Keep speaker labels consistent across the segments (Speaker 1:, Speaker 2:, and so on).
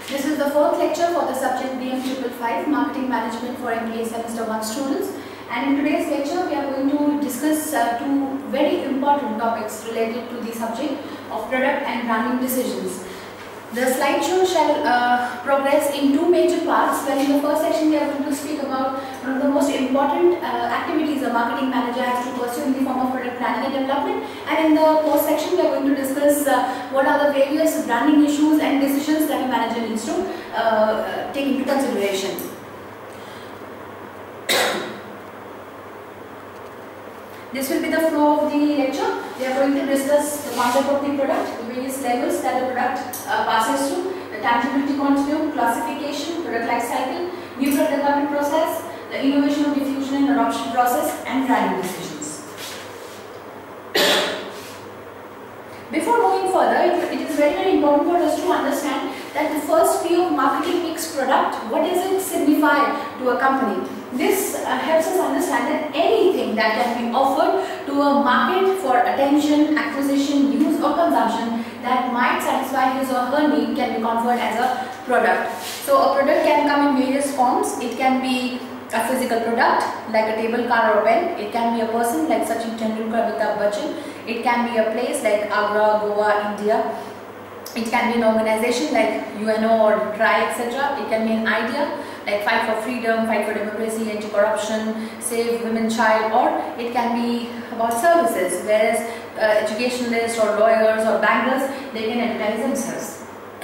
Speaker 1: This is the fourth lecture for the subject BM 555 Marketing Management for MBA Semester 1 students. And in today's lecture, we are going to discuss two very important topics related to the subject of product and branding decisions. The slideshow shall progress in two major parts. Where in the first section, we are going to speak about one of the most important activities a marketing manager has to pursue in the form of product planning and development. And in the post section, we are going to discuss what are the various branding issues and decisions that a manager needs to take into consideration. This will be the flow of the lecture. We are going to discuss the concept of the product, the various levels that the product passes through, the tangibility continuum, classification, product life cycle, new product development process, the innovation of diffusion and adoption process, and branding decisions. Before moving further, it is very important for us to understand that the first P of marketing mix product, what does it signify to a company? This helps us understand that anything that can be offered to a market for attention, acquisition, use or consumption that might satisfy his or her need can be conferred as a product. So a product can come in various forms. It can be a physical product like a table, car or pen. It can be a person like Sachin Tendulkar, Amitabh Bachchan. It can be a place like Agra, Goa, India. It can be an organization like UNO or TRI, etc. It can be an idea like fight for freedom, fight for democracy, anti-corruption, save women, child, or it can be about services, whereas educationalists or lawyers or bankers, they can advertise themselves.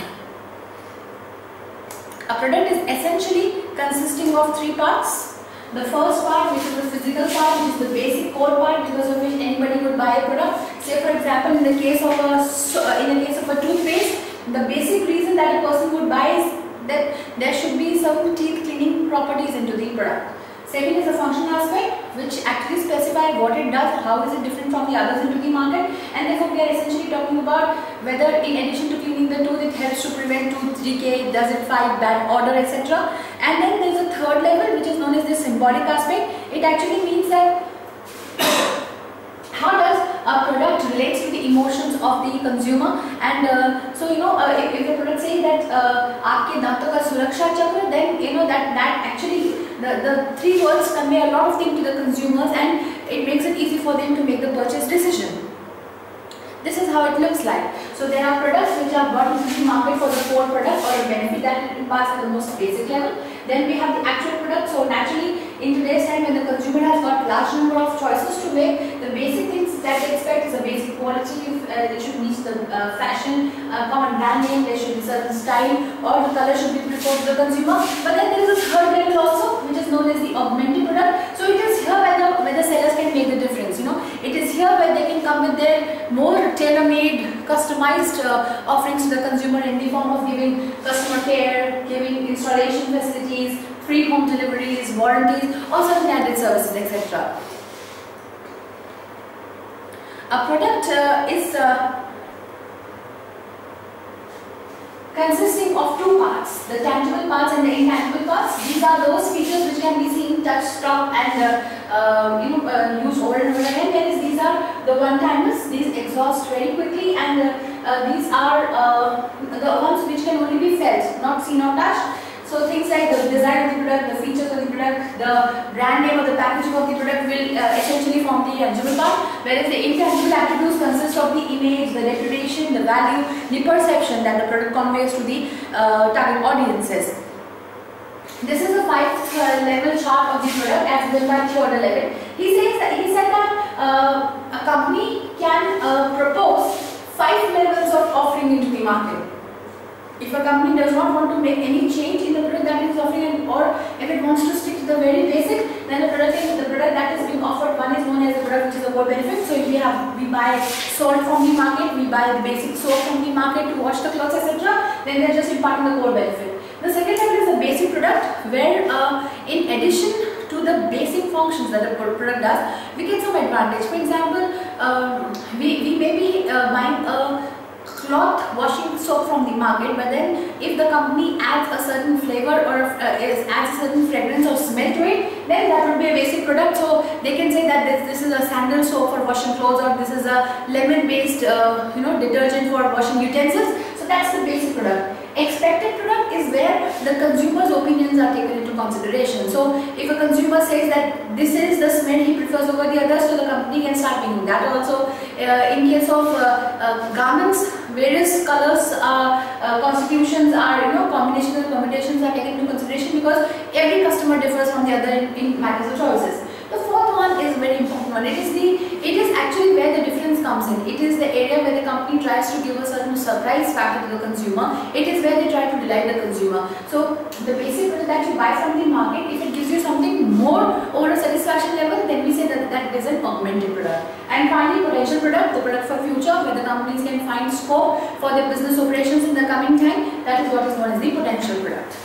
Speaker 1: A product is essentially consisting of three parts. The first part, which is the physical part, which is the basic core part because of which anybody would buy a product. Say for example, in the case of a toothpaste, the basic reason that a person would buy is that there should be some teeth cleaning properties into the product. Second is the functional aspect, which actually specifies what it does, how is it different from the others into the market, and therefore we are essentially talking about whether in addition to cleaning the tooth, it helps to prevent tooth decay, does it fight bad odor, etc. And then there is a third level, which is known as the symbolic aspect. It actually means that how does a product relates to the emotions of the consumer, and so if the product says that aapke danton ka suraksha chakra, then that actually the three words convey a lot of things to the consumers and it makes it easy for them to make the purchase decision. This is how it looks like. So there are products which are brought into the market for the core product or a benefit that it imparts at the most basic level. Then we have the actual product. So naturally, in today's time when the consumer has got large number of choices to make, the basic things that they expect is a basic quality, they should meet the fashion, common brand name, there should be certain style, or the color should be preferred to the consumer. But then there is a third level also, which is known as the augmented product. So it is here where the sellers can make the difference. It is here where they can come with their more tailor-made, customized offerings to the consumer in the form of giving customer care, giving installation facilities, free home deliveries, warranties, or certain added services, etc. A product is consisting of two parts, the tangible parts and the intangible parts. These are those features which can be seen, touched, stopped and used over and over again, whereas these are the one-timers. These exhaust very quickly, and these are the ones which can only be felt, not seen or touched. So things like the design of the product, the features of the product, the brand name or the packaging of the product will essentially form the tangible part, whereas the intangible attributes consist of the image, the reputation, the value, the perception that the product conveys to the target audiences. This is a 5-level chart of the product as given by Theodore Levitt. He said that a company can propose 5 levels of offering into the market. If a company does not want to make any change in the product that it is offering, or if it wants to stick to the very basic, then the product that is being offered, one is known as a product which is a core benefit. So if we buy salt from the market, we buy the basic soap from the market to wash the clothes, etc., then they are just imparting the core benefit. The second level is a basic product, where in addition to the basic functions that the product does, we get some advantage. For example, we may be buying a cloth washing soap from the market, but then if the company adds a certain flavor or adds a certain fragrance or smell to it, then that would be a basic product. So they can say that this is a sandal soap for washing clothes, or this is a lemon based detergent for washing utensils. So that's the basic product. Expected product is the consumer's opinions are taken into consideration. So if a consumer says that this is the smell he prefers over the other, so the company can start making that also. In case of garments, various colors, constitutions are, combinations and permutations are taken into consideration, because every customer differs from the other in matters of choices. The fourth one is very important one. It is actually where the difference comes in. It is the area where the company tries to give a certain surprise factor to the consumer. It is where they try to delight the consumer. So the basic product that you buy from the market, if it gives you something more over a satisfaction level, then we say that it is an augmented product. And finally, potential product, the product for future, where the companies can find scope for their business operations in the coming time. That is what is known as the potential product.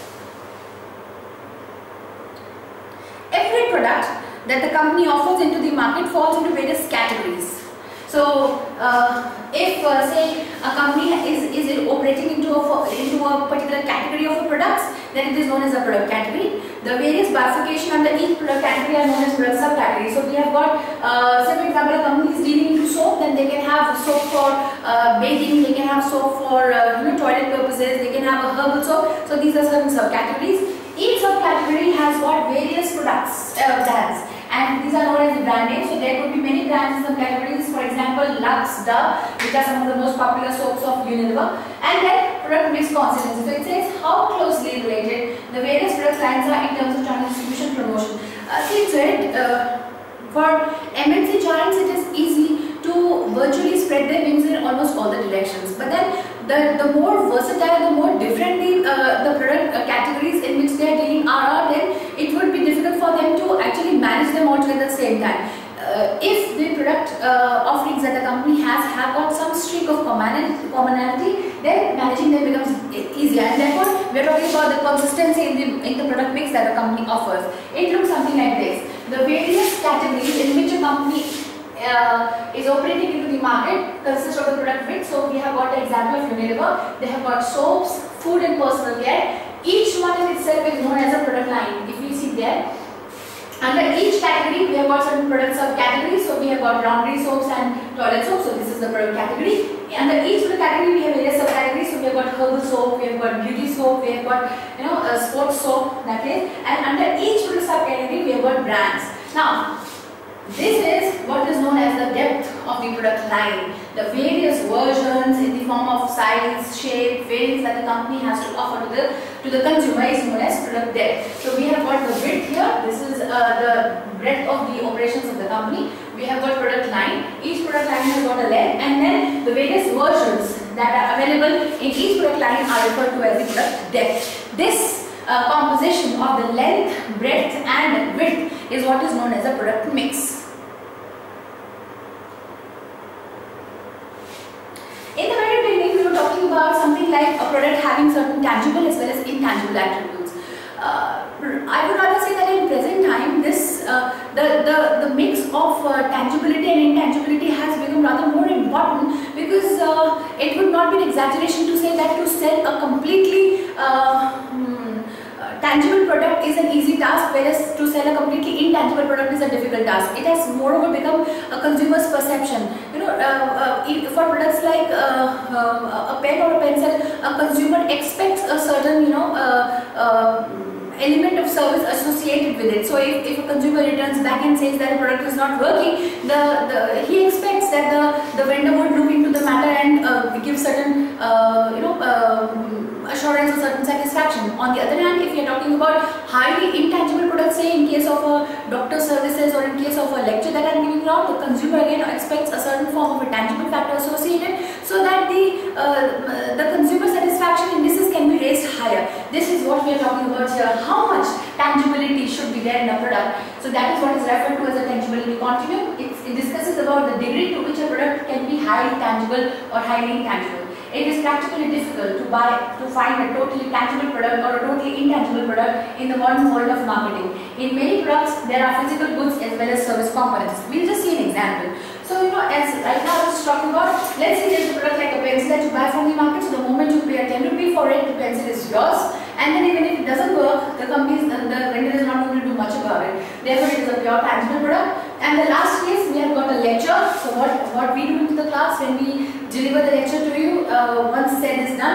Speaker 1: Every product that the company offers into the market falls into various categories. So, if say a company is operating into a particular category of products, then it is known as a product category. The various bifurcation under each product category are known as product subcategories. So we have got, say for example, a company is dealing into soap, then they can have soap for bathing, they can have soap for toilet purposes, they can have a herbal soap. So these are certain subcategories. Each subcategory has got various products, brands, and these are known as the brand names. So there could be many brands in some categories. For example, Lux, Dove, which are some of the most popular soaps of Unilever. And then product mix constituents. So it says how closely related the various product lines are in terms of channel distribution promotion. See, for MNC giants, it is easy to virtually spread their wings in almost all the directions. But then the more versatile, the more differently the product categories in which they are dealing are, then it would be difficult for them to actually manage them all together at the same time. If the product offerings that the company have got some streak of commonality, then managing them becomes easier. And therefore, we are talking about the consistency in the product mix that the company offers. It looks something like this. The various categories in which a company is operating into the market consists of the product mix. So we have got the example of Unilever. They have got soaps, food and personal care. Each one in itself is known as a product line. If you see there, under each category we have got certain product subcategories. So we have got laundry soaps and toilet soaps. So this is the product category. Under each product category we have various subcategories. So we have got herbal soap, we have got beauty soap, we have got sports soap, that is. And under each product subcategory we have got brands. Now, this is what is known as the depth of the product line. The various versions in the form of size, shape, variants that the company has to offer to the consumer is known as product depth. So we have got the width here. This is the breadth of the operations of the company. We have got product line. Each product line has got a length, and then the various versions that are available in each product line are referred to as the product depth. This composition of the length, breadth and width is what is known as a product mix. In the very beginning, we were talking about something like a product having certain tangible as well as intangible attributes. I would rather say that in present time, this the mix of tangibility and intangibility has become rather more important, because it would not be an exaggeration to say that to sell a completely tangible product is an easy task, whereas to sell a completely intangible product is a difficult task. It has moreover become a consumer's perception. For products like a pen or a pencil, a consumer expects a certain element of service associated with it. So if a consumer returns back and says that a product is not working, he expects that the vendor would look into the matter and give certain assurance or certain satisfaction. On the other hand, if you are talking about highly intangible products, say in case of doctor services or in case of a lecture that I am giving out, the consumer again expects a certain form of a tangible factor associated, so that the consumer satisfaction indices can be raised higher. This is what we are talking about here. How much tangibility should be there in a product? So that is what is referred to as a tangibility continuum. It discusses about the degree to which a product can be highly tangible or highly intangible. It is practically difficult to find a totally tangible product or a totally intangible product in the modern world of marketing. In many products, there are physical goods as well as service components. We'll just see an example. So, as right now I was talking about, let's say there's a product like a pencil that you buy from the market. So the moment you pay a 10 rupee for it, the pencil is yours. And then even if it doesn't work, the vendor is not going to do much about it. Therefore, it is a pure tangible product. And the last case, we have got a lecture. So what we do in the class when we deliver the lecture to you, once said is done,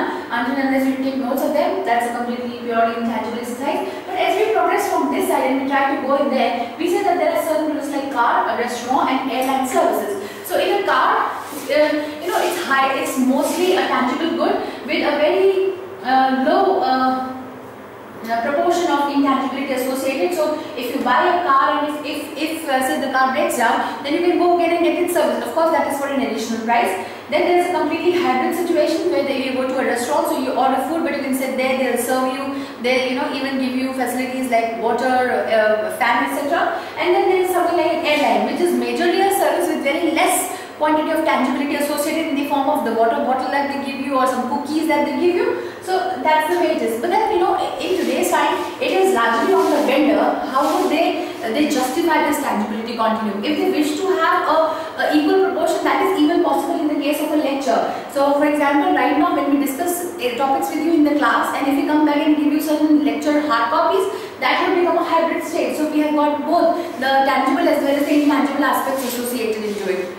Speaker 1: done until unless you take notes of them. That's a completely purely intangible exercise. But as we progress from this side and we try to go in there, we say that there are certain products like car, a restaurant, and airline services. So in a car, it's mostly a tangible good with a very low proportion of intangibility associated. So if you buy a car and if say the car breaks down, then you can go again and get it serviced. Of course, that is for an additional price. Then there is a completely hybrid situation where you go to a restaurant, so you order food, but you can sit there, they'll serve you, they'll even give you facilities like water, fan, etc. And then there is something like an airline, which is majorly a service with very less quantity of tangibility associated in the form of the water bottle that they give you or some cookies that they give you. So that's the way it is. But then in today's time, it is largely on the vendor. How would they justify this tangibility continuum? If they wish to have a equal proportion, that is even possible in the case of a lecture. So for example, right now when we discuss topics with you in the class, and if we come back and give you certain lecture hard copies, that will become a hybrid state. So we have got both the tangible as well as the intangible aspects associated into it.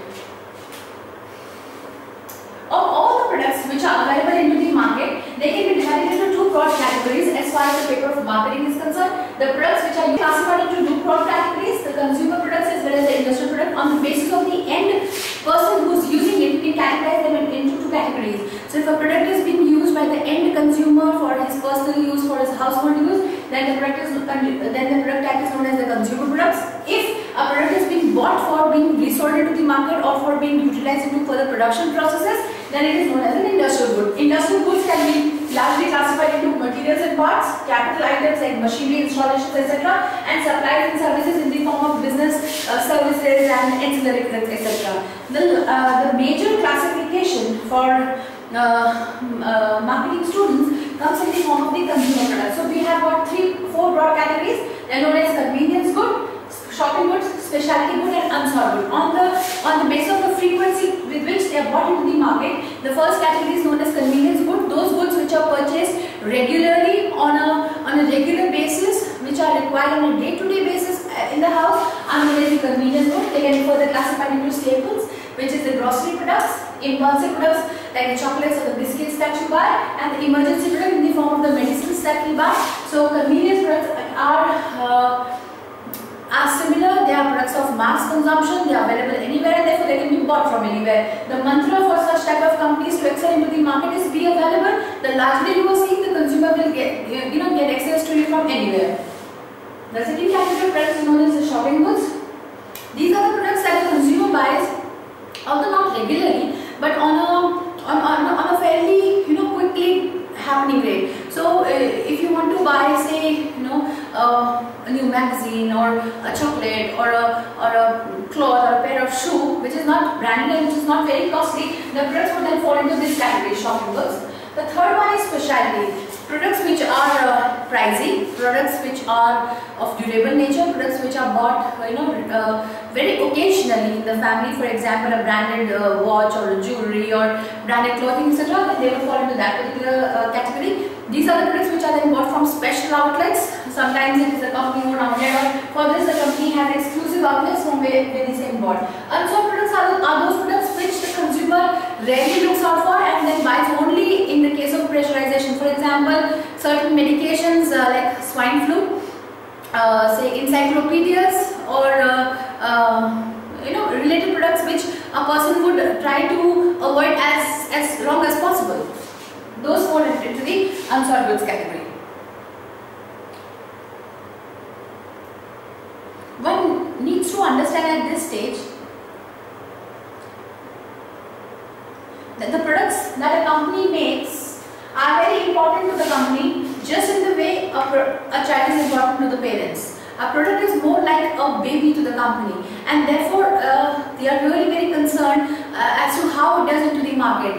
Speaker 1: Of all the products which are available into the market, they can be divided into two broad categories as far as the paper of marketing is concerned. The products which are classified into two broad categories, the consumer products as well as the industrial product. On the basis of the end person who is using it, we can categorize them into two categories. So if a product is being used by the end consumer for his personal use, for his household use, then the product tag is known as the consumer products. If a product is being bought for being resold into the market or for being utilized into further production processes, then it is known as an industrial good. Industrial goods can be largely classified into materials and parts, capital items like machinery, installations, etc., and supplies and services in the form of business services and ancillary products, etc. The major classification for marketing students comes in the form of the consumer products. So we have got four broad categories. They are known as convenience good, shopping goods, specialty good, and unsought good. On the basis of the frequency with which they are bought into the market, the first category is known as convenience good. Those goods which are purchased regularly on a regular basis, which are required on a day-to-day basis in the house, are known as the convenience good. They can be further classified into staples, which is the grocery products, impulsive products like the chocolates or the biscuits that you buy, and the emergency product in the form of the medicines that we buy. So convenience products are similar. They are products of mass consumption. They are available anywhere, and therefore they can be bought from anywhere. The mantra for such type of companies to excel into the market is be available. The largely you are seeing, the consumer will get access to it from anywhere. The second category of products is known as the shopping goods. These are the products that the consumer buys, although not regularly, but on a fairly quickly happening rate. So if you want to buy, say, a new magazine or a chocolate or a cloth or a pair of shoe which is not branded and which is not very costly, the products would then fall into this category, shopping goods. The third one is specialty. Products which are pricey, products which are of durable nature, products which are bought very occasionally in the family, for example a branded watch or a jewelry or branded clothing, etc., then they will fall into that particular category. These are the products which are then bought from special outlets. Sometimes it is a company owned outlet, or for this the company has exclusive outlets from where these are bought. Unsold products are those products which the consumer rarely looks out for and then buys only in the case of pressurization. For example, certain medications like swine flu, say encyclopedias, or related products which a person would try to avoid as long as possible. Those fall into the unsold goods category. One needs to understand at this stage that the products that a company makes are very important to the company, just in the way a child is important to the parents. A product is more like a baby to the company, and therefore they are really very concerned as to how it does into the market.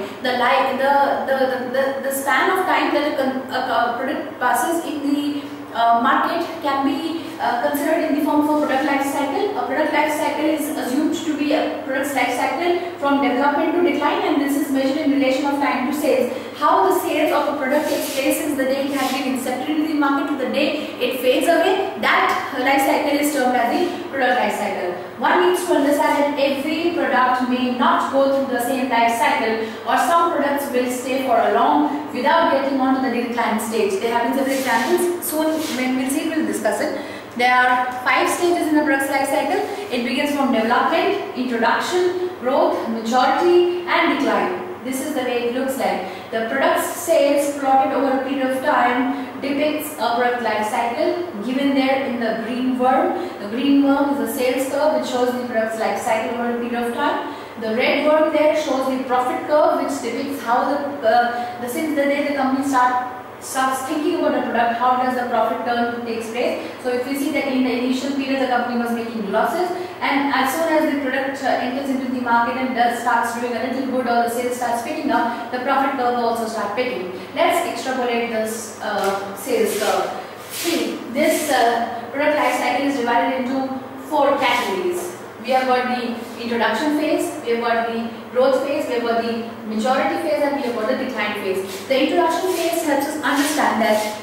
Speaker 1: The span of time that a product passes in the market can be considered in the form of a product life cycle. A product life cycle is assumed to be a product's life cycle from development to decline, and this is measured in relation of time to sales. How the sales of a product takes place since the day it has been incepted into the market to the day it fades away, that life cycle is termed as the product life cycle. One needs to understand that every product may not go through the same life cycle, or some products will stay for a long without getting onto the decline stage. There have been several examples. Soon when we'll see, we'll discuss it. There are 5 stages in a product's life cycle. It begins from development, introduction, growth, maturity and decline. This is the way it looks like. The product's sales plotted over a period of time depicts a product life cycle given there in the green worm. The green worm is the sales curve which shows the product's life cycle over a period of time. The red worm there shows the profit curve which depicts how since the day the company starts thinking about the product, how does the profit turn takes place. So if you see that in the initial period the company was making losses, and as soon as the product enters into the market and starts doing a little good, or the sales starts picking up, the profit curve will also start picking. Let's extrapolate this sales curve. See, this product life cycle is divided into 4 categories. We have got the introduction phase, we have got the growth phase, we have got the maturity phase, and we have got the decline phase. The introduction phase helps us understand that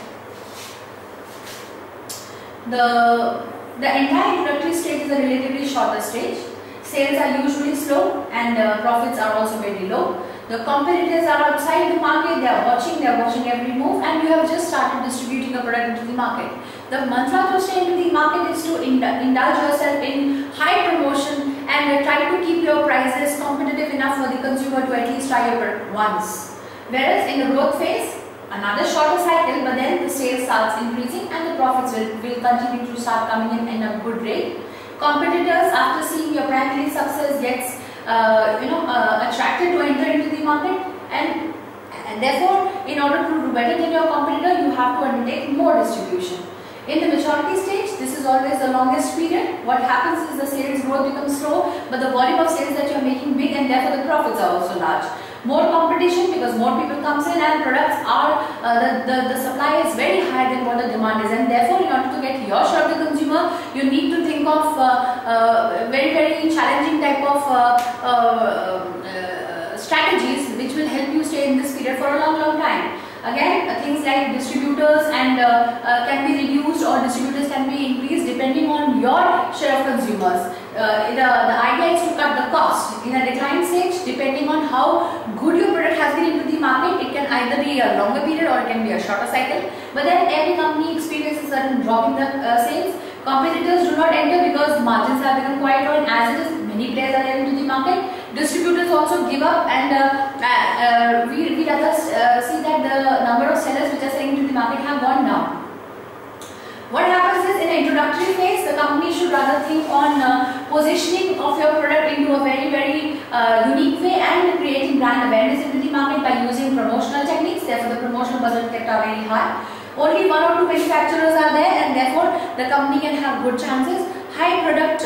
Speaker 1: the entire introductory stage is a relatively shorter stage. Sales are usually slow and profits are also very low. The competitors are outside the market, they are watching every move, and you have just started distributing a product into the market. The mantra to stay into the market is to indulge yourself in high promotion and try to keep your prices competitive enough for the consumer to at least try your product once. Whereas in the growth phase, another shorter cycle, but then the sales starts increasing and the profits will continue to start coming in a good rate. Competitors, after seeing your brand success, gets attracted to enter into the market, and therefore in order to do better than your competitor, you have to undertake more distribution. In the maturity stage, this is always the longest period. What happens is the sales growth becomes slow, but the volume of sales that you are making big, and therefore the profits are also large. More competition because more people comes in, and products are the supply is very higher than what the demand is, and therefore in order to get your share of the consumer, you need to think of very challenging type of strategies which will help you stay in this period for a long time. Again, things like distributors and can be reduced, or distributors can be increased depending on your share of consumers. The idea is to cut the cost. In a decline stage, depending on how good your product has been into the market, it can either be a longer period or it can be a shorter cycle. But then every company experiences a certain drop in the sales. Competitors do not enter because margins have become quite low, and as it is, many players are there into the market. Distributors also give up, and we rather see that the number of sellers which are selling into the market have gone down. What happens is, in the introductory phase, the company should rather think on positioning of your product into a very unique way and creating brand awareness into the market by using promotional techniques. Therefore, the promotional budget kept are very high. Only 1 or 2 manufacturers are there, and therefore the company can have good chances. High product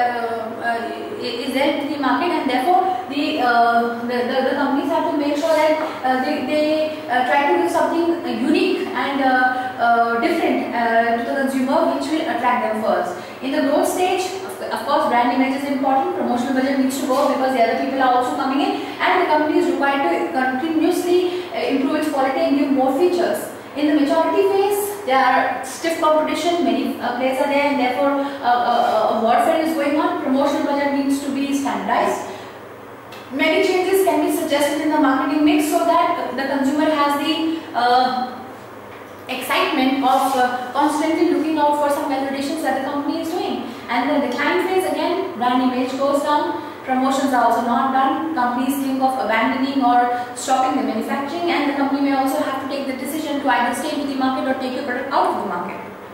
Speaker 1: is there in the market, and therefore the companies have to make sure that they try to do something unique and different to the consumer, which will attract them first. In the growth stage, of course, brand image is important. Promotional budget needs to go because the other people are also coming in, and the company is required to continuously improve its quality and give more features. In the maturity phase, there are stiff competition, many players are there, and therefore a warfare is going on. Promotional budget needs to be standardized. Many changes can be suggested in the marketing mix so that the consumer has the excitement of constantly looking out for some validations that the company is doing. And the decline phase, again, brand image goes down. Promotions are also not done. Companies think of abandoning or stopping the manufacturing, and the company may also have to take the decision to either stay into the market or take your product out of the market.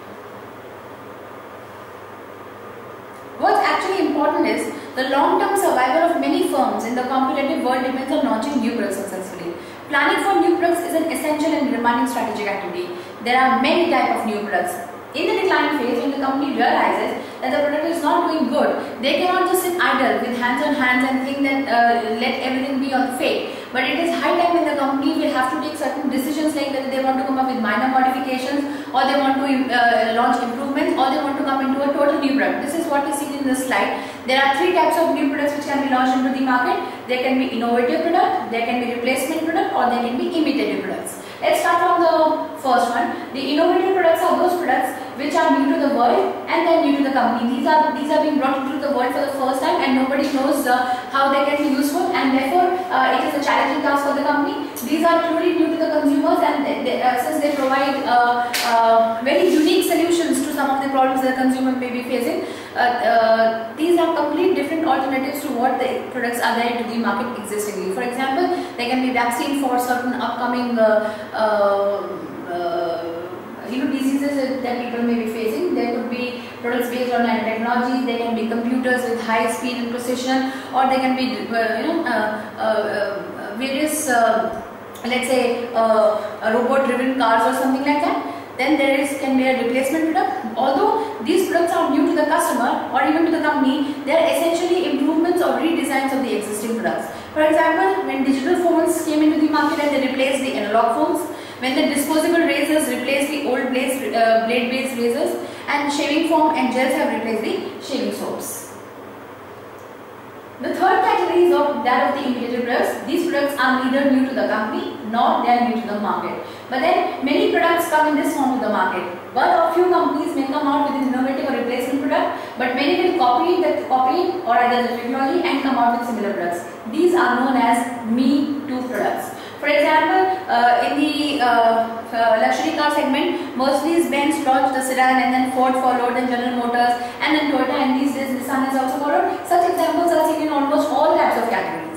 Speaker 1: What's actually important is the long-term survival of many firms in the competitive world depends on launching new products successfully. Planning for new products is an essential and demanding strategic activity. There are many types of new products. In the decline phase, when the company realizes that the product is not doing good, they cannot just sit idle with hands on hands and think that let everything be on fate. But it is high time when the company will have to take certain decisions, like whether they want to come up with minor modifications, or they want to launch improvements, or they want to come into a total new product. This is what is seen in this slide. There are 3 types of new products which can be launched into the market. There can be innovative product, there can be replacement product, or there can be imitative products. Let's start from the first one. The innovative products are those products which are new to the world and then new to the company. These are being brought into the world for the first time and nobody knows how they can be useful, and therefore it is a challenging task for the company. These are truly new to the consumers, and since they provide very unique solutions to some of the problems that the consumer may be facing, these are complete different alternatives to what the products are there into the market existingly. For example, they can be vaccine for certain upcoming diseases that people may be facing. There could be products based on nanotechnology. They can be computers with high speed and precision, or they can be various let's say robot driven cars or something like that. Then there can be a replacement product. Although these products are new to the customer or even to the company, they are essentially improvements or redesigns of the existing products. For example, when digital phones came into the market and they replaced the analog phones, when the disposable razors replaced the old blade-based razors, and shaving foam and gels have replaced the shaving soaps. The third category is that of the imitative products. These products are neither new to the company nor they are new to the market. But then many products come in this form to the market. But a few companies may come out with an innovative or replacement product, but many will copy or either the technology and come out with similar products. These are known as Me Too products. For example, in the luxury car segment, Mercedes-Benz launched the sedan, and then Ford followed, then General Motors, and then Toyota, and these days Nissan has also followed. Such examples are seen in almost all types of categories.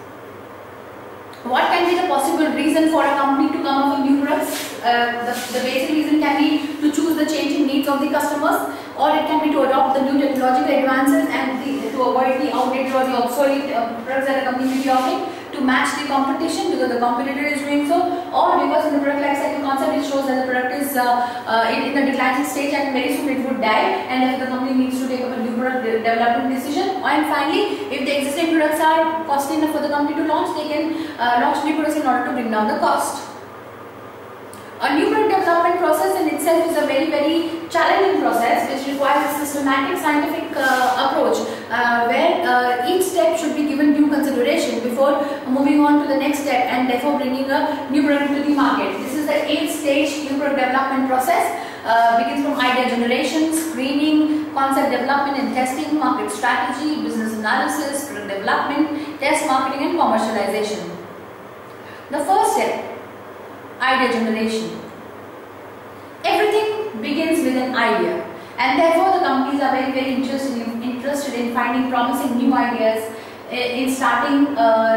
Speaker 1: What can be the possible reason for a company to come up with new products? The basic reason can be to choose the changing needs of the customers, or it can be to adopt the new technological advances and to avoid the outdated or the obsolete products that a company may be offering, to match the competition because the competitor is doing so, or because in the product life cycle concept it shows that the product is in the declining stage and very soon it would die, and if the company needs to take up a new product development decision. And finally, if the existing products are costly enough for the company to launch, they can launch new products in order to bring down the cost. A new product development process in itself is a very, very challenging process which requires a systematic scientific approach where each step should be given due consideration before moving on to the next step and therefore bringing a new product to the market. This is the 8-stage new product development process. Begins from idea generation, screening, concept development and testing, market strategy, business analysis, product development, test marketing and commercialization. The first step, idea generation. Everything begins with an idea, and therefore the companies are very, very interested in finding promising new ideas, in starting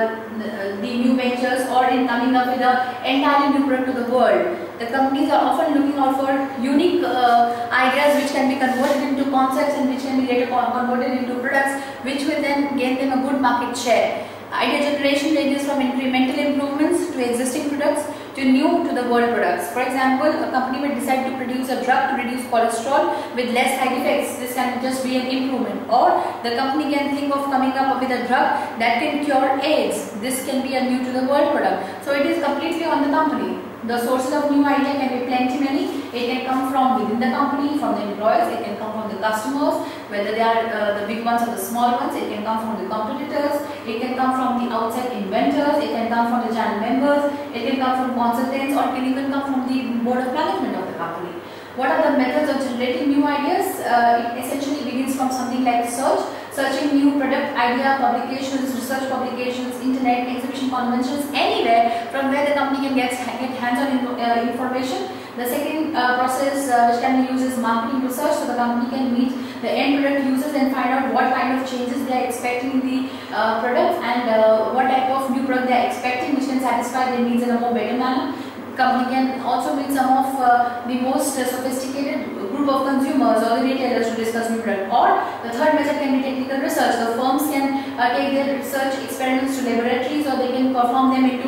Speaker 1: the new ventures, or in coming up with an entirely new product to the world. The companies are often looking out for unique ideas which can be converted into concepts and which can be later converted into products which will then gain them a good market share. Idea generation ranges from incremental improvements to existing products to new to the world products. For example, a company may decide to produce a drug to reduce cholesterol with less side effects. This can just be an improvement. Or the company can think of coming up with a drug that can cure AIDS. This can be a new to the world product. So it is completely on the company. The sources of new idea can be plenty many. It can come from within the company, from the employees, it can come from the customers, whether they are the big ones or the small ones, it can come from the competitors, it can come from the outside inventors, it can come from the channel members, it can come from consultants, or it can even come from the board of management of the company. What are the methods of generating new ideas? It essentially begins from something like searching new product idea, publications, research publications, internet, exhibition conventions, anywhere from where the company can get hands-on information. The second process which can be used is marketing research, so the company can meet the end product users and find out what kind of changes they are expecting in the product and what type of new product they are expecting which can satisfy their needs in a more better manner. Company can also meet some of the most sophisticated group of consumers or the retailers to discuss new product. Or the third method can be technical research. The firms can take their research experiments to laboratories, or they can perform them into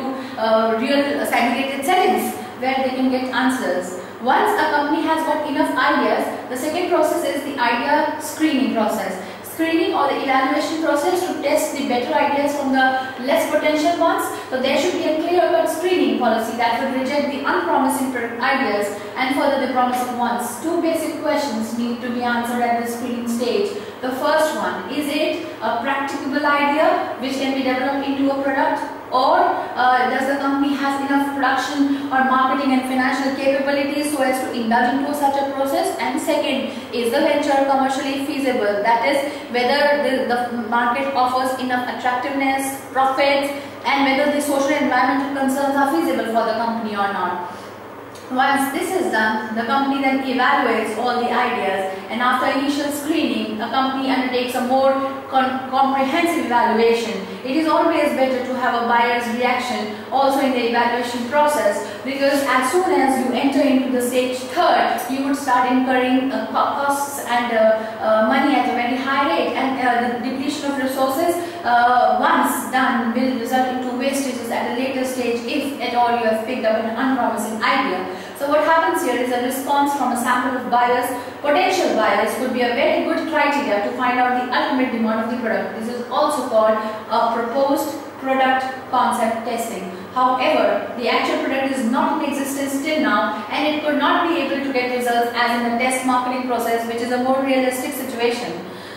Speaker 1: real segregated settings where they can get answers. Once a company has got enough ideas, the second process is the idea screening process. Screening or the evaluation process to test the better ideas from the less potential ones. So there should be a clear-cut screening policy that would reject the unpromising product ideas and further the promising ones. Two basic questions need to be answered at the screening stage. The first one, is it a practicable idea which can be developed into a product, or does the company has enough production or marketing and financial capabilities so as to indulge into such a process. And second, is the venture commercially feasible, that is whether the market offers enough attractiveness, profits, and whether the social and environmental concerns are feasible for the company or not. Once this is done, the company then evaluates all the ideas, and after initial screening, a company undertakes a more comprehensive evaluation. It is always better to have a buyer's reaction also in the evaluation process, because as soon as you enter into the stage third, you would start incurring costs and money at a very high rate, and the depletion of resources once done will result into wastages at a later stage if at all you have picked up an unpromising idea. So what happens here is a response from a sample of buyers. Potential buyers could be a very good criteria to find out the ultimate demand of the product. This is also called a proposed product concept testing. However, the actual product is not in existence till now, and it could not be able to get results as in the test marketing process, which is a more realistic situation.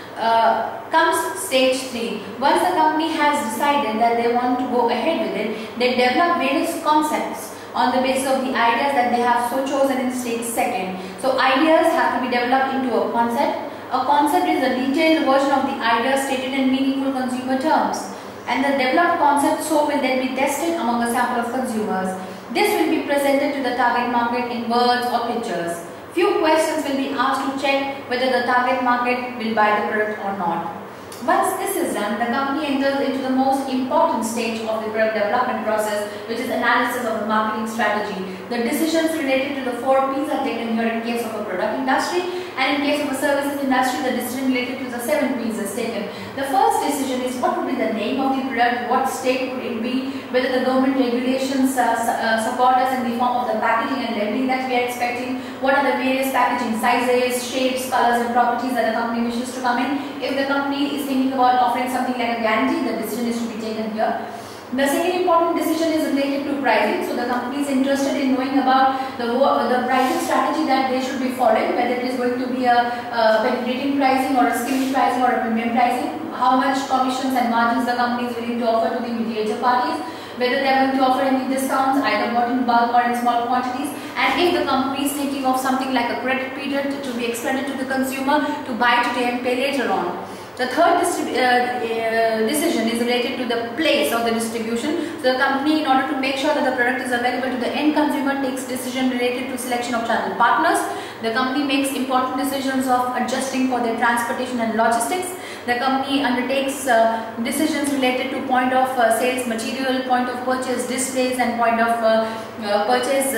Speaker 1: Comes stage 3. Once the company has decided that they want to go ahead with it, they develop various concepts on the basis of the ideas that they have so chosen in stage 2nd. So ideas have to be developed into a concept. A concept is a detailed version of the idea stated in meaningful consumer terms, and the developed concept so will then be tested among a sample of consumers. This will be presented to the target market in words or pictures. Few questions will be asked to check whether the target market will buy the product or not. Once this is done, the company enters into the most important stage of the product development process, which is analysis of the marketing strategy. The decisions related to the 4 P's are taken here in case of a product industry, and in case of a services industry, the decision related to the 7 P's is taken. The first decision is what would be the name of the product, what state would it be, whether the government regulations support us in the form of the packaging and labeling that we are expecting, what are the various packaging sizes, shapes, colors and properties that the company wishes to come in. If the company is thinking about offering something like a guarantee, the decision is to be taken here. The second important decision is related to pricing. So the company is interested in knowing about the pricing strategy that they should be following, whether it is going to be a penetrating pricing or a skimming pricing or a premium pricing, how much commissions and margins the company is willing to offer to the mediator parties, whether they are going to offer any discounts either bought in bulk or in small quantities, and if the company is thinking of something like a credit period to be extended to the consumer to buy today and pay later on. The third decision is related to the place of the distribution. So the company, in order to make sure that the product is available to the end consumer, takes decision related to selection of channel partners. The company makes important decisions of adjusting for their transportation and logistics. The company undertakes decisions related to point of sales material, point of purchase displays, and point of purchase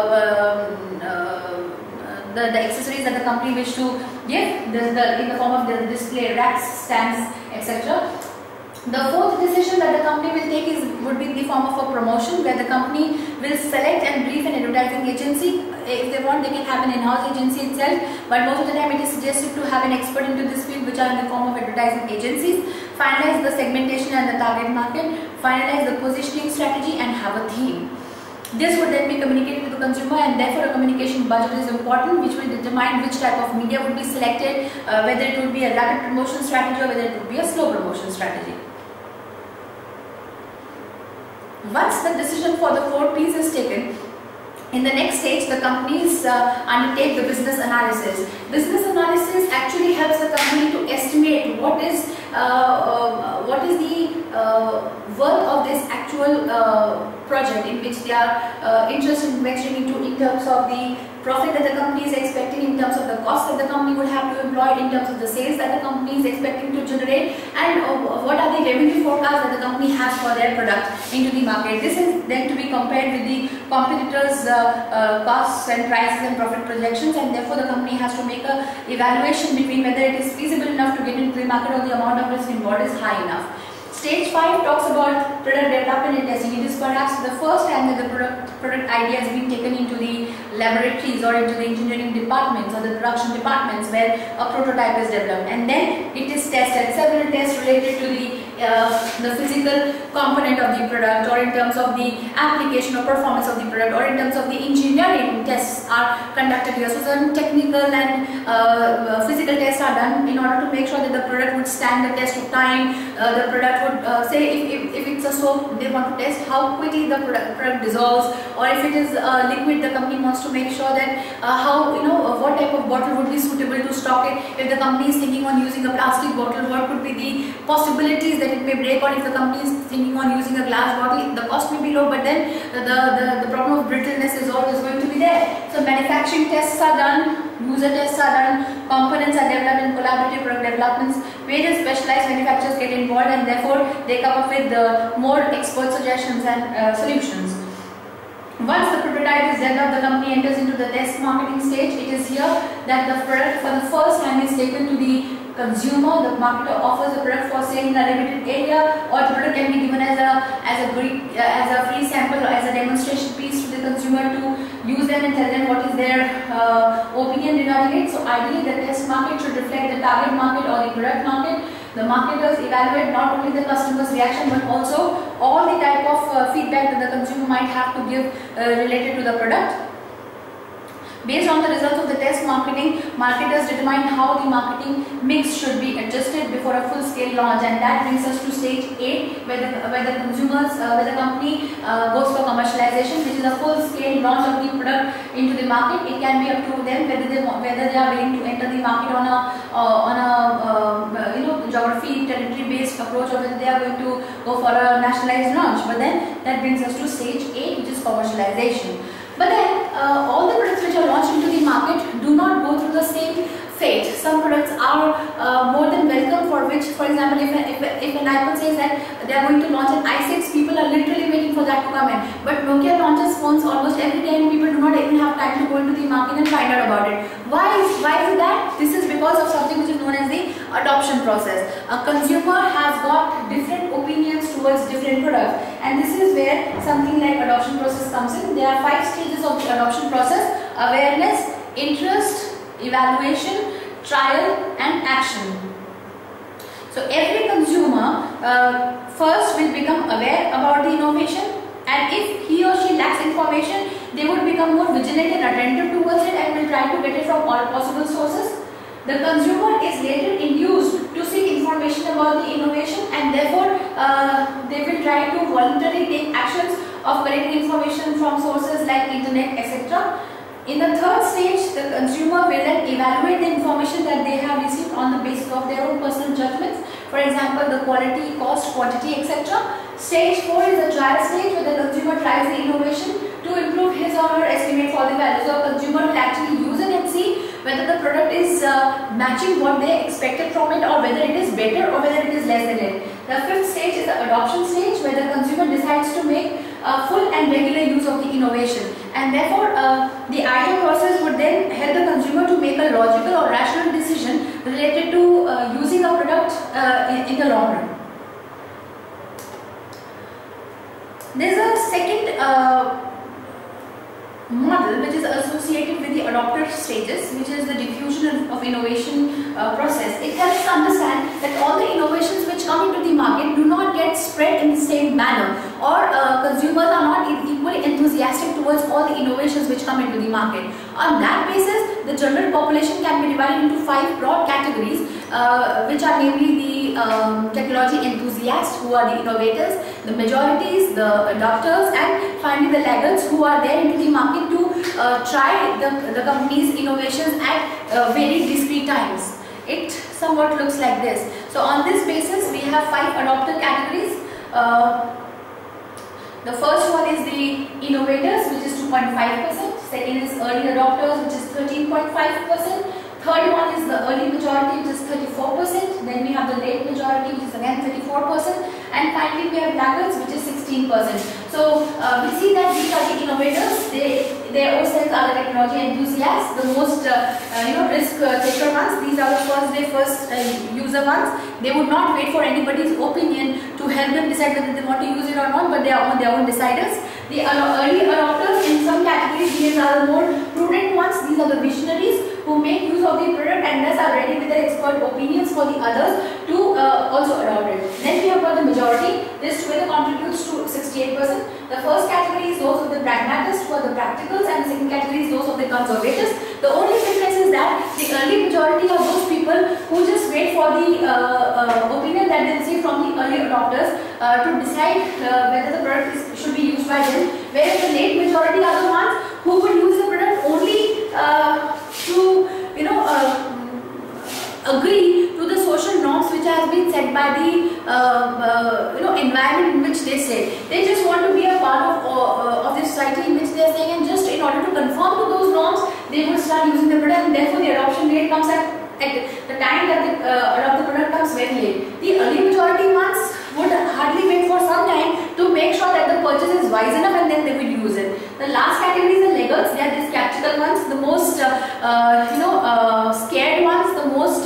Speaker 1: the accessories that the company wish to give in the form of the display racks, stands, etc. The fourth decision that the company will take would be in the form of a promotion, where the company will select and brief an advertising agency. If they want, they can have an in-house agency itself, but most of the time it is suggested to have an expert into this field, which are in the form of advertising agencies. Finalize the segmentation and the target market, finalize the positioning strategy, and have a theme. This would then be communicated to the consumer, and therefore a communication budget is important, which will determine which type of media would be selected, whether it would be a rapid promotion strategy or whether it would be a slow promotion strategy. Once the decision for the 4 P's is taken, in the next stage, the companies undertake the business analysis. Business analysis actually helps the company to estimate what is the worth of this actual project in which they are interested in venturing into, in terms of the profit that the company is expecting, in terms of the cost that the company would have to employ, in terms of the sales that the company is expecting to generate, and what are the revenue forecasts that the company has for their product into the market. This is then to be compared with the competitors' costs and prices and profit projections, and therefore the company has to make a evaluation between whether it is feasible enough to get into the market or the amount of risk involved is high enough. Stage 5 talks about product development and testing. It is perhaps the first time that the product idea has been taken into the laboratories or into the engineering departments or the production departments, where a prototype is developed, and then it is tested. Several tests related to the the physical component of the product, or in terms of the application or performance of the product, or in terms of the engineering tests are conducted here. So certain technical and physical tests are done in order to make sure that the product would stand the test of time. The product would say if it's a soap, they want to test how quickly the product dissolves, or if it is liquid, the company wants to make sure that how, what type of bottle would be suitable to stock it. If the company is thinking on using a plastic bottle, what could be the possibilities that it may break, or if the company is thinking on using a glass bottle, the cost may be low, but then the problem of brittleness is always going to be there. So manufacturing tests are done, user tests are done, components are developed in collaborative product developments. Various specialized manufacturers get involved, and therefore they come up with more expert suggestions and solutions. Once the prototype is developed, the company enters into the test marketing stage. It is here that the product for the first time is taken to the consumer. The marketer offers the product for sale in a limited area, or the product can be given as a free sample or as a demonstration piece to the consumer to use them and tell them what is their opinion regarding it. So ideally, the test market should reflect the target market or the product market. The marketers evaluate not only the customer's reaction, but also all the type of feedback that the consumer might have to give related to the product. Based on the results of the test marketing, marketers determine how the marketing mix should be adjusted before a full-scale launch, and that brings us to stage 8, where the company goes for commercialization, which is a full-scale launch of the product into the market. It can be up to them whether they are willing to enter the market on a geography territory-based approach, or whether they are going to go for a nationalized launch. But then that brings us to stage 8, which is commercialization. But then all the products which are launched into the market do not go through the same fate. Some products are more than welcome, for which, for example, if an iPhone says that they are going to launch an i6, people are literally waiting for that to come in. But Nokia launches phones almost every day, and people do not even have time to go into the market and find out about it. Why is that? This is because of something which is known as the adoption process. A consumer has got different opinions towards different products, and this is where something like adoption process comes in. There are 5 stages of the adoption process: awareness, interest, evaluation, trial, and action. So every consumer first will become aware about the innovation, and if he or she lacks information, they would become more vigilant and attentive towards it and will try to get it from all possible sources. The consumer is later induced to seek information about the innovation, and therefore they will try to voluntarily take actions of collecting information from sources like internet, etc. In the 3rd stage, the consumer will then evaluate the information that they have received on the basis of their own personal judgments. For example, the quality, cost, quantity, etc. Stage 4 is the trial stage, where the consumer tries the innovation to improve his or her estimate for the value. So a consumer will actually use it and see whether the product is matching what they expected from it, or whether it is better or whether it is less than it. The 5th stage is the adoption stage, where the consumer decides to make full and regular use of the innovation, and therefore the ideal process would then help the consumer to make a logical or rational decision related to using a product in the long run. There is a second model which is associated with the adopter stages, which is the diffusion of innovation process. It helps to understand that all the innovations which come into the market do not get spread in the same manner, or consumers are not equally enthusiastic towards all the innovations which come into the market. On that basis, the general population can be divided into 5 broad categories, which are namely the technology enthusiasts, who are the innovators, the majorities, the adopters, and finally the laggards, who are there into the market to try the company's innovations at very discrete times. It somewhat looks like this. So on this basis, we have 5 adopter categories. The first one is the innovators, which is 2.5%. Second is early adopters, which is 13.5%. Third one is the early majority, which is 34%. Then we have the late majority, which is again 34%. And finally, we have laggards, which is 16%. So we see that these are the innovators. They ourselves are the technology enthusiasts, the most risk taker ones. These are the first user ones. They would not wait for anybody's opinion to help them decide whether they want to use it or not, but they are on their own deciders. The early adopters, in some categories, these are the more prudent ones. These are the visionaries who make use of the product and thus are ready with their heard opinions for the others to also adopt it. Then we have got the majority. This together contributes to 68%. The first category is those of the pragmatists who are the practicals, and the second category is those of the conservatives. The only difference is that the early majority are those people who just wait for the opinion that they receive from the early adopters to decide whether the product should be used by them, whereas the late majority are the ones who would use the product only to agree to the social norms which has been set by the environment in which they say. They just want to be a part of the society in which they are saying, and just in order to conform to those norms, they would start using the product, and therefore the adoption rate comes at the time that they adopt the product comes very late. The early majority ones would hardly wait for some time to make sure that the purchase is wise enough, and then they will use it. The last category is the laggards. They are the skeptical ones, the most scared ones, the most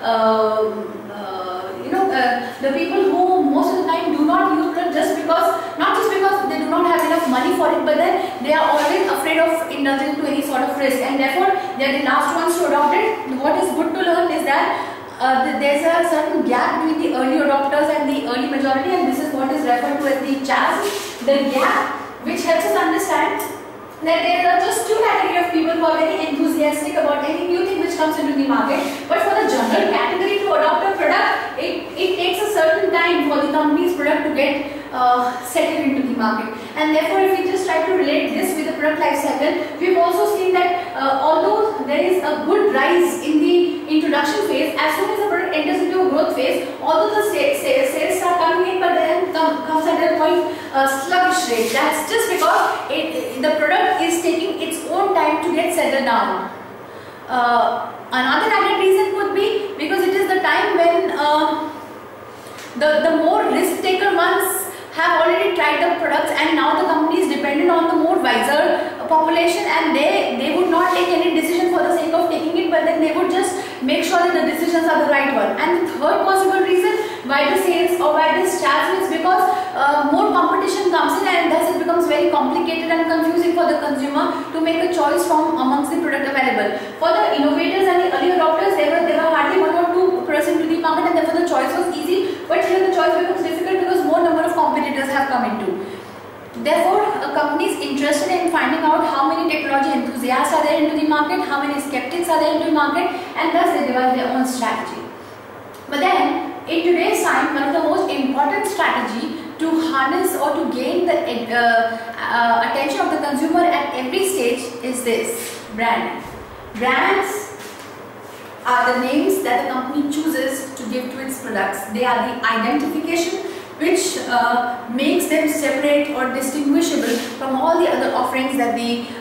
Speaker 1: the people who most of the time do not use it not just because they do not have enough money for it, but then they are always afraid of indulging to any sort of risk, and therefore they are the last ones to adopt it. What is good to learn is that there's a certain gap between the early adopters and the early majority, and this is what is referred to as the chasm, the gap, which helps us understand that there are just two categories of people who are very enthusiastic about any new thing which comes into the market, but for the general category to adopt a product, it takes a certain time for the company's product to get settled into the market. And therefore, if we just try to relate this with the product life cycle, we've also seen that although there is a good rise in the introduction phase, as soon as the product enters into a growth phase, although the sales start coming in, but then comes at a point sluggish rate. That's just because the product is taking its own time to get settled down. Another added reason could be because it is the time when the more risk taker ones have already tried the products, and now the company is dependent on the more wiser population, and they would not take any decision for the sake of taking it, but then they would just make sure that the decisions are the right one. And the third possible reason why the sales or why this chasm is because more competition comes in, and thus it becomes very complicated and confusing for the consumer to make a choice from amongst the product available. For the innovators and the early adopters, there were hardly one or two products into the market, and therefore the choice was easy, but here the choice becomes difficult because more number of competitors have come into. Therefore, a company is interested in finding out how many technology enthusiasts are there into the market, how many skeptics are there into the market, and thus they devise their own strategy. But then, in today's time, one of the most important strategy to harness or to gain the attention of the consumer at every stage is this: branding. Brands are the names that the company chooses to give to its products. They are the identification which makes them separate or distinguishable from all the other offerings that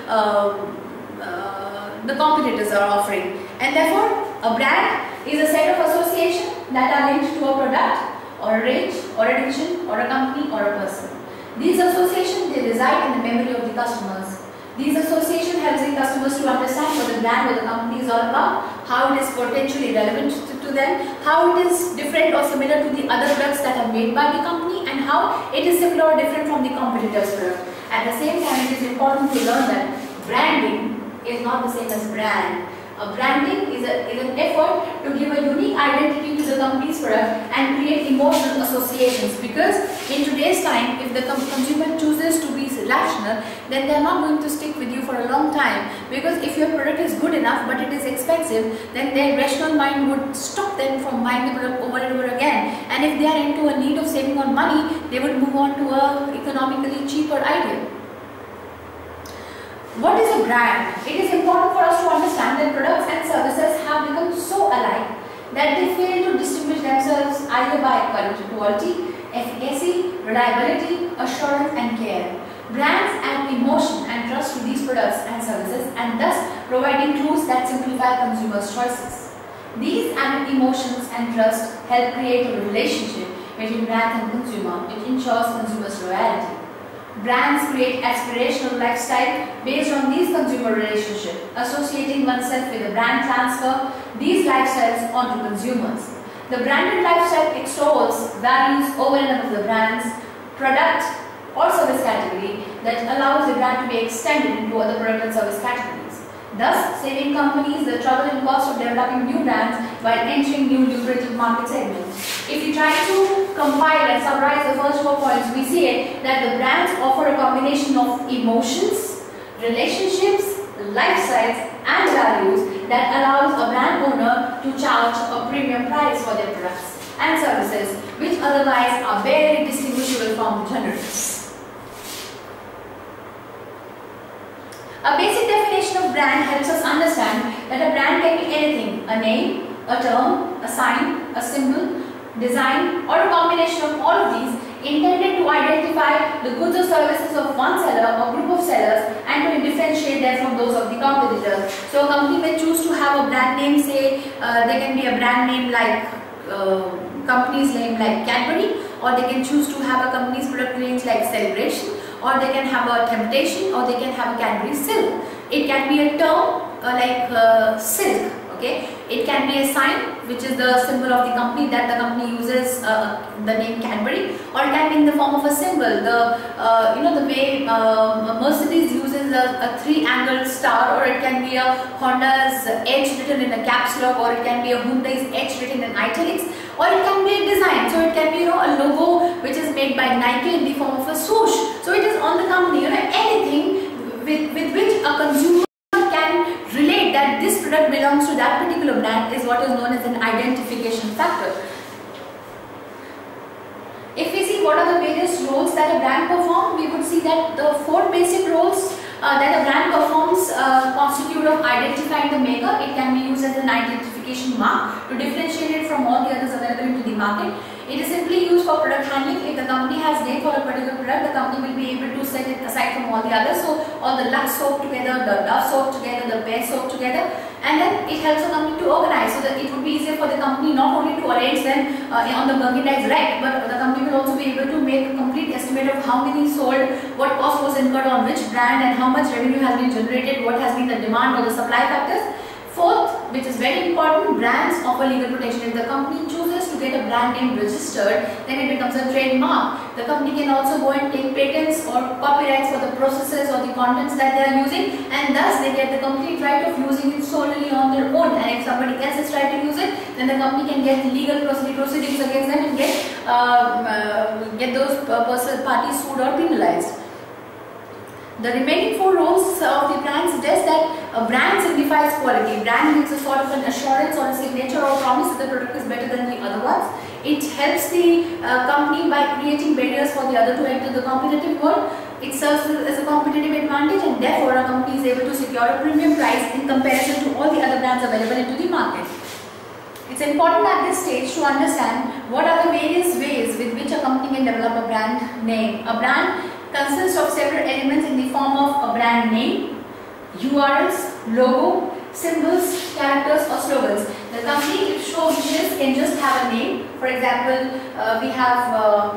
Speaker 1: the competitors are offering. And therefore, a brand is a set of associations that are linked to a product or a range or a division or a company or a person. These associations, they reside in the memory of the customers. These associations help the customers to understand what the brand or the company is all about, how it is potentially relevant to them, how it is different or similar to the other products that are made by the company, and how it is similar or different from the competitor's product. At the same time, it is important to learn that branding is not the same as brand. Branding is an effort to give a unique identity to the company's product and create emotional associations, because in today's time, if the consumer chooses to be rational, then they are not going to stick with you for a long time, because if your product is good enough but it is expensive, then their rational mind would stop them from buying the product over and over again, and if they are into a need of saving on money, they would move on to a economically cheaper idea. What is a brand? It is important for us to understand that products and services have become so alike that they fail to distinguish themselves either by quality, efficacy, reliability, assurance and care. Brands add emotion and trust to these products and services, and thus providing clues that simplify consumers' choices. These added emotions and trust help create a relationship between brand and consumer, which ensures consumers' loyalty. Brands create aspirational lifestyle based on these consumer relationships, associating oneself with a brand transfer these lifestyles onto consumers. The branded lifestyle extols values over and above the brand's product or service category that allows the brand to be extended into other product and service categories. thus saving companies the trouble and cost of developing new brands while entering new lucrative market segments. If you try to compile and summarize the first 4 points, we see that the brands offer a combination of emotions, relationships, lifestyles and values that allows a brand owner to charge a premium price for their products and services which otherwise are very distinguishable from generics. A basic definition of brand helps us understand that a brand can be anything: a name, a term, a sign, a symbol, design, or a combination of all of these intended to identify the goods or services of one seller or group of sellers and to differentiate them from those of the competitors. So a company may choose to have a brand name, say there can be a brand name like company's name like Cadbury, or they can choose to have a company's product range like Celebration, or they can have a Temptation, or they can have a Cadbury Silk. It can be a term like silk. Okay, it can be a sign which is the symbol of the company that the company uses, the name Cadbury, or it can be in the form of a symbol. The way Mercedes uses a 3-angled star, or it can be a Honda's H written in a caps lock, or it can be a Hyundai's H written in italics, or it can be a design. So it can be a logo which is made by Nike in the form of a swoosh. So it is on the company. Anything with which a consumer relate that this product belongs to that particular brand is what is known as an identification factor. If we see what are the various roles that a brand performs, we would see that the 4 basic roles that a brand performs constitute of identifying the maker. It can be used as an identification mark to differentiate it from all the others available into the market. It is simply used for product handling. If the company has name for a particular product, the company will be able to set it aside from all the others. So all the Lux soap together, the Dove soap together, the Bear soap together, and then it helps the company to organize so that it would be easier for the company not only to arrange them on the merchandise rack, but the company will also be able to make a complete estimate of how many sold, what cost was incurred on which brand, and how much revenue has been generated, what has been the demand or the supply factors. Fourth, which is very important, brands offer legal protection. If the company chooses to get a brand name registered, then it becomes a trademark. The company can also go and take patents or copyrights for the processes or the contents that they are using, and thus they get the complete right of using it solely on their own. And if somebody else has tried to use it, then the company can get legal proceedings against them and get those parties sued or penalized. The remaining 4 roles of the brand suggest that a brand signifies quality. Brand gives a sort of an assurance or a signature or promise that the product is better than the other ones. It helps the company by creating barriers for the other to enter the competitive world. It serves as a competitive advantage, and therefore a company is able to secure a premium price in comparison to all the other brands available into the market. It's important at this stage to understand what are the various ways with which a company can develop a brand name. A brand consists of several elements in the form of a brand name, URLs, logo, symbols, characters or slogans. The company, if so wishes, can just have a name. For example, we have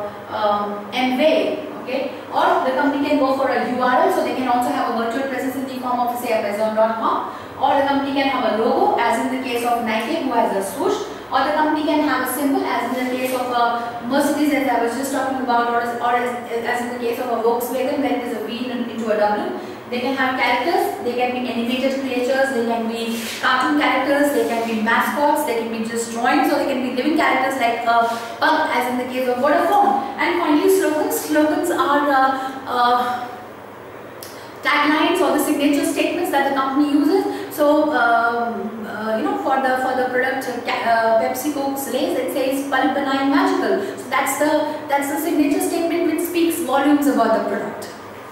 Speaker 1: Amway, okay? Or the company can go for a URL, so they can also have a virtual presence in the form of, say, Amazon.com. Or the company can have a logo, as in the case of Nike, who has a swoosh. Or the company can have a symbol, as in the case of a Mercedes, as I was just talking about, or as in the case of a Volkswagen, where it is a V into a W. They can have characters, they can be animated creatures, they can be cartoon characters, they can be mascots, they can be just drawings, or they can be living characters like a pug, as in the case of Vodafone. And finally, slogans. Slogans are taglines or the signature statements that the company uses. So, for the product Pepsi Coke's Lay's, it says "Pulp Benign Magical." So that's the signature statement which speaks volumes about the product.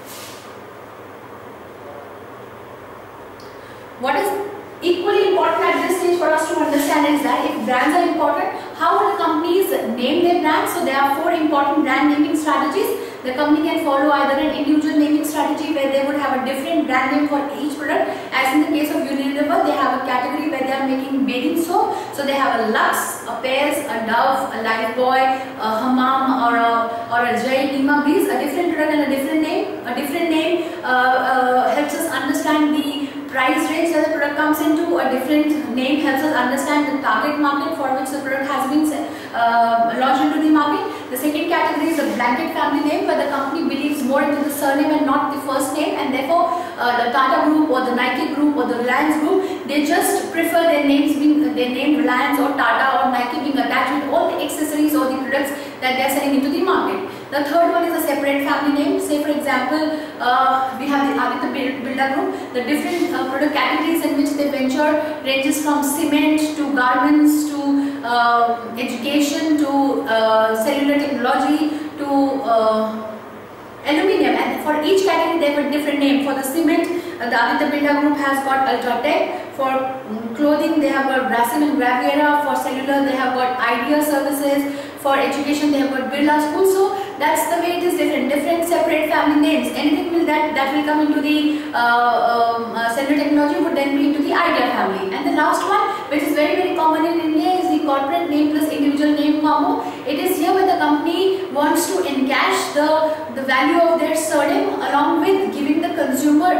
Speaker 1: What is equally important at this stage for us to understand is that if brands are important, how will companies name their brands? So there are 4 important brand naming strategies. The company can follow either an individual naming strategy where they would have a different brand name for each product. As in the case of Unilever, they have a category where they are making bathing soap. So they have a Lux, a Pears, a Dove, a Lifebuoy, a Hammam, or a Jai Lima Breeze, a different product and a different name. A different name helps us understand the price range that the product comes into. A different name helps us understand the target market for which the product has been launched into the market. The second category is a blanket family name, where the company believes more into the surname and not the first name, and therefore the Tata Group or the Nike Group or the Reliance Group, they just prefer their names being their name Reliance or Tata or Nike being attached with all the accessories or the products that they are selling into the market. The third one is a separate family name. Say for example, we have the Aditya Birla Group. The different product categories in which they venture ranges from cement to garments to education to cellular technology to aluminium, and for each category they have a different name. For the cement, the Aditya Birla Group has got Ultratech. For clothing, they have got Grasim and Graviera. For cellular, they have got Idea Services. For education, they have got Birla School. So that's the way it is different. Different separate family names. Anything that will come into the cellular technology would then be into the Idea family. And the last one, which is very common in India, is the corporate name plus individual name combo. It is here where the company wants to encash the value of their surname along with giving the consumer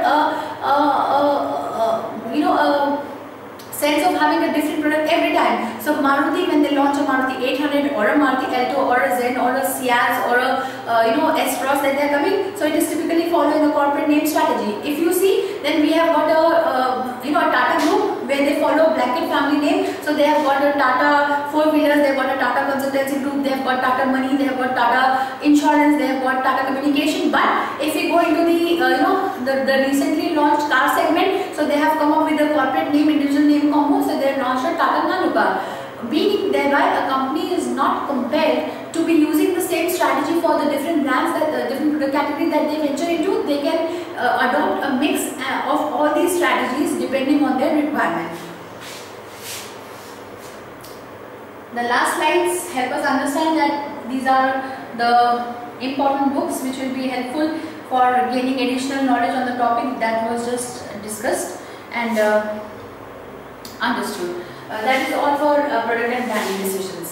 Speaker 1: a sense of having a different product every time. So Maruti, when they launch a Maruti 800 or a Maruti Alto or a Zen or a Ciaz or a S-Cross that they are coming, so it is typically following a corporate name strategy. If you see, then we have got a Tata Group where they follow Blackett family name. So they have got a Tata four-wheelers, they have got a Tata Consultancy Group, they have got Tata Money, they have got Tata Insurance, they have got Tata Communication. But if we go into the recently launched car segment, so they have come up with a corporate name, individual name combo. So they have launched a Tata Nano car, meaning thereby a company is not compelled to be using the same strategy for the different brands, that the different product categories that they venture into. They can adopt a mix of all these strategies depending on their requirement. The last slides help us understand that these are the important books which will be helpful for gaining additional knowledge on the topic that was just discussed and understood. That is all for product and branding decisions.